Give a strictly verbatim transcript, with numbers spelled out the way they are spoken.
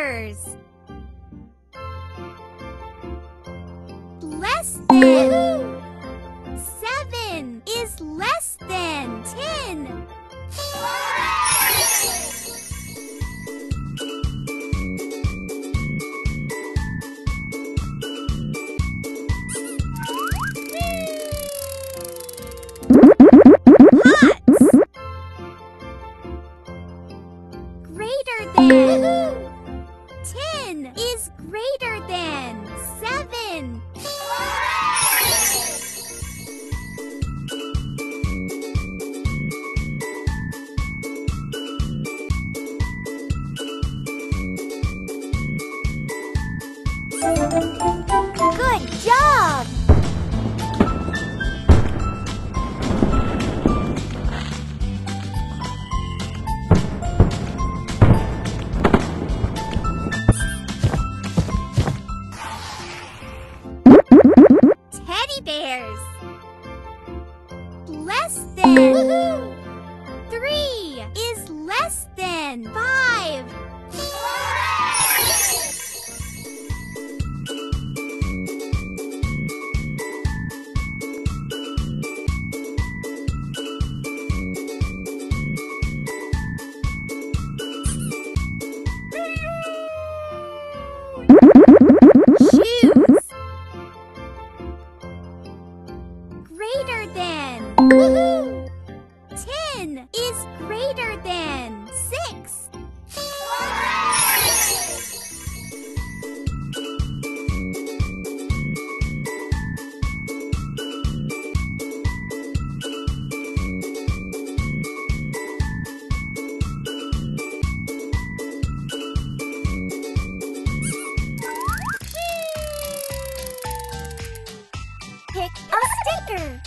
numbers. Less than. Seven is less than ten. Greater than. Ten is greater than seven. Good job! Teddy bears. Less than. Three is less than five. Shoes. Greater than. Woohoo! Ten is greater than six. Pick a sticker.